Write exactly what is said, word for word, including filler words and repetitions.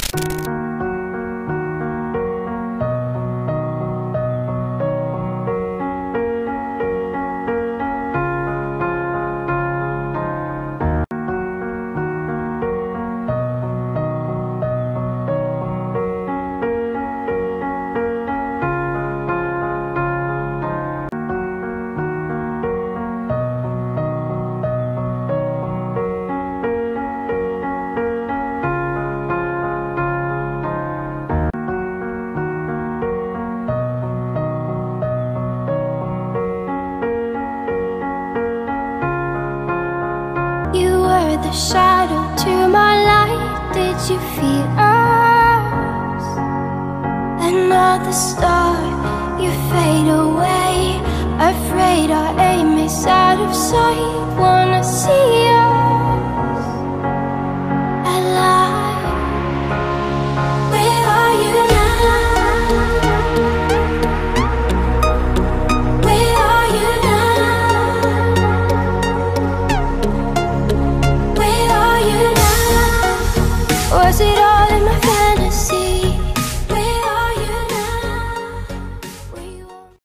The shadow to my light, did you feel us? Another star, you fade away. Afraid our aim is out of sight. Wanna see us alive. Where are you now? Where are you now? Was it all in my fantasy?